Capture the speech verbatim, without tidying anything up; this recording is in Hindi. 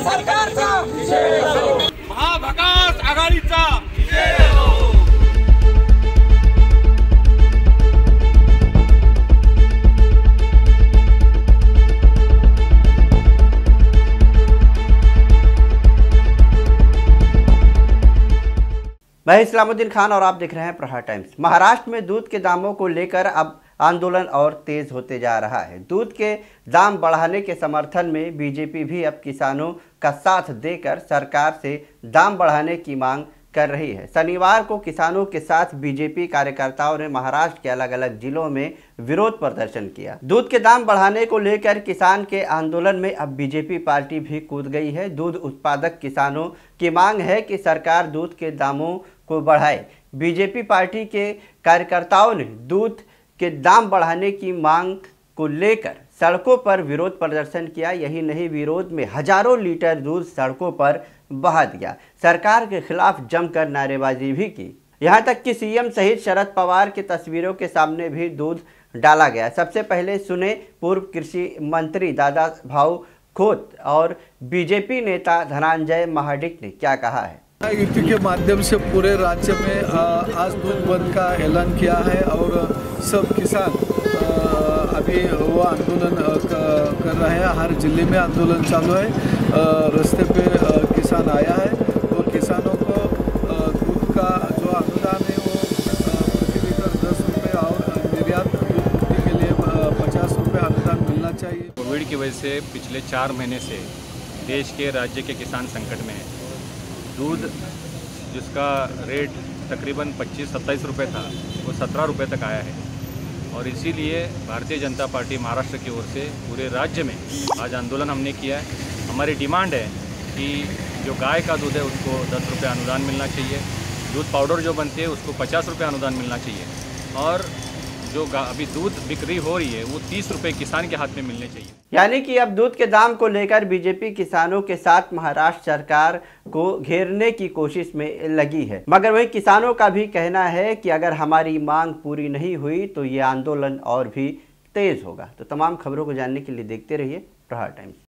सरकारचा महाविकास आघाडीचा मैं इस्लामुद्दीन खान और आप देख रहे हैं प्रहार टाइम्स। महाराष्ट्र में दूध के दामों को लेकर अब आंदोलन और तेज होते जा रहा है। दूध के दाम बढ़ाने के समर्थन में बीजेपी भी अब किसानों का साथ देकर सरकार से दाम बढ़ाने की मांग कर रही है। शनिवार को किसानों के साथ बीजेपी कार्यकर्ताओं ने महाराष्ट्र के अलग अलग जिलों में विरोध प्रदर्शन किया। दूध के दाम बढ़ाने को लेकर किसान के आंदोलन में अब बीजेपी पार्टी भी कूद गई है। दूध उत्पादक किसानों की मांग है कि सरकार दूध के दामों को बढ़ाए। बीजेपी पार्टी के कार्यकर्ताओं ने दूध के दाम बढ़ाने की मांग को लेकर सड़कों पर विरोध प्रदर्शन किया। यही नहीं, विरोध में हजारों लीटर दूध सड़कों पर बहा दिया। सरकार के खिलाफ जमकर नारेबाजी भी की। यहां तक कि सीएम सहित शरद पवार की तस्वीरों के सामने भी दूध डाला गया। सबसे पहले सुने पूर्व कृषि मंत्री दादा भाऊ खोत और बीजेपी नेता धनंजय महाडिक ने क्या कहा है। युति के माध्यम से पूरे राज्य में आज दूध बंद का ऐलान किया है और सब किसान अभी वो आंदोलन कर रहे हैं। हर जिले में आंदोलन चालू है। रास्ते पे किसान आया है और किसानों को दूध का जो अनुदान है वो प्रति लीटर दस रुपये और निर्यात दूध पूर्ति के लिए पचास रुपये अनुदान मिलना चाहिए। कोविड की वजह से पिछले चार महीने से देश के राज्य के किसान संकट में है। दूध जिसका रेट तकरीबन पच्चीस सत्ताईस रुपये था वो सत्रह रुपये तक आया है और इसीलिए भारतीय जनता पार्टी महाराष्ट्र की ओर से पूरे राज्य में आज आंदोलन हमने किया है। हमारी डिमांड है कि जो गाय का दूध है उसको दस रुपये अनुदान मिलना चाहिए, दूध पाउडर जो बनती है उसको पचास रुपये अनुदान मिलना चाहिए और जो अभी दूध बिक्री हो रही है वो तीस रुपये किसान के हाथ में मिलने चाहिए। यानी कि अब दूध के दाम को लेकर बीजेपी किसानों के साथ महाराष्ट्र सरकार को घेरने की कोशिश में लगी है, मगर वही किसानों का भी कहना है कि अगर हमारी मांग पूरी नहीं हुई तो ये आंदोलन और भी तेज होगा। तो तमाम खबरों को जानने के लिए देखते रहिए प्रहार टाइम्स।